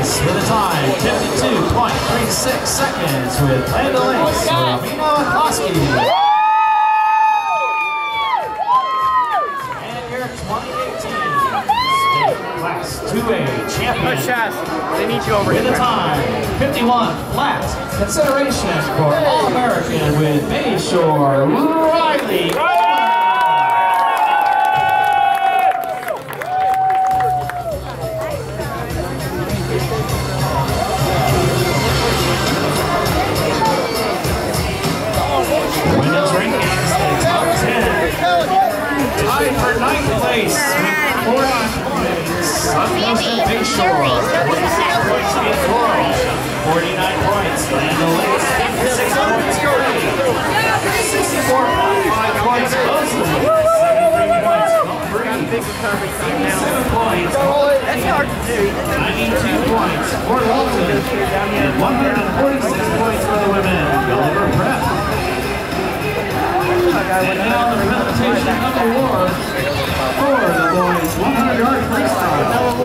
race with a time 52.36 seconds with Land O'Lakes, Romina and your 2018 State Class 2A champion. They need you over here. With a time 51 flat. Consideration for All-American with Bayshore Riley. Women's rankings, the top 10. Tied for 9th place with 40 points. Southwestern Bayshore, 46 points in Floral, 49 points. Land O'Lakes, 56 points. 64.5 points. Mosley, 73 points. Gulfbreeze, 87 points. That's hard to do. 92 points. Fort Walton, and 146 points for the women.